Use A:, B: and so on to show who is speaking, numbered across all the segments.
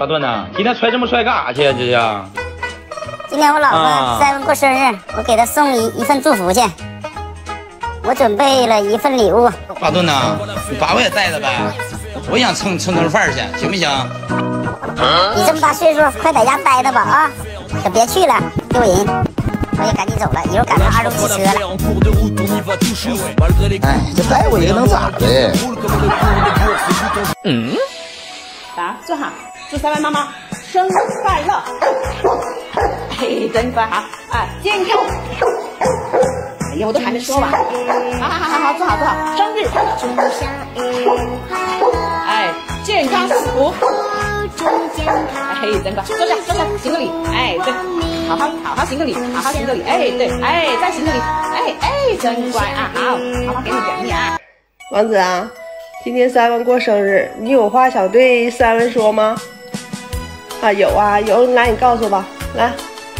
A: 大盾呐，今天揣这么帅干啥去啊？这是？
B: 今天我老婆赛文过生日，我给她送一份祝福去。我准备了一份礼物。
A: 大盾呐，你把我也带着呗，我想蹭饭去，行不行？
B: 你这么大岁数，快在家待着吧啊！可别去了，丢人。我也赶紧走了，一会儿赶上2路汽车了。
A: 哎，这带我一个能咋的？
C: 来，坐好，祝3位妈妈生日快乐！嘿，真乖哈！啊，健康！哎呀，我都还没说完。好，坐好，生日！哎，健康幸福！哎，真乖，坐下，行个礼。哎，对，好好行个礼，哎，对，哎，再行个礼。哎，真乖啊！好，给你啊。
D: 王子啊，今天3文过生日，你有话想对3文说吗？啊，有，来你告诉吧，来。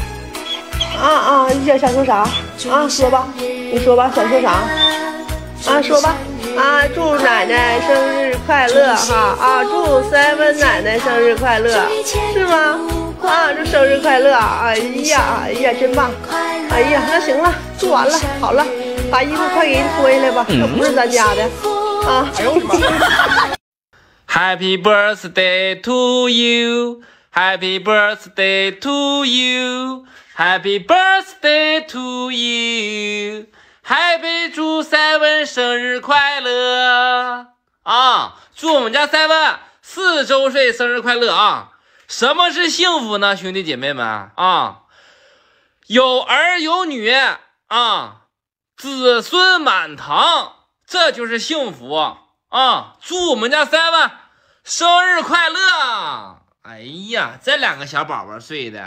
D: 你想说啥？啊，说吧，你说吧，想说啥？啊，说吧。啊，祝奶奶生日快乐哈！啊，祝3文奶奶生日快乐，是吗？啊，祝生日快乐！哎呀，真棒！哎呀，那行了，祝完了，好了，把衣服快给人脱下来吧，这不是咱家的啊！哎呦我的妈
E: ！Happy birthday to you, Happy birthday to you, Happy birthday to you, Happy 祝3文生日快乐啊！祝我们家3文4周岁生日快乐啊！什么是幸福呢，兄弟姐妹们啊？有儿有女啊，子孙满堂，这就是幸福啊！祝我们家3文生日快乐！哎呀，这两个小宝宝睡的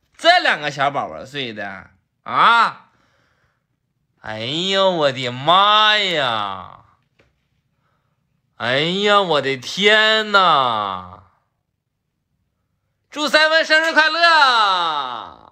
E: 啊！哎呀，我的妈呀！哎呀，我的天哪！祝3文生日快乐！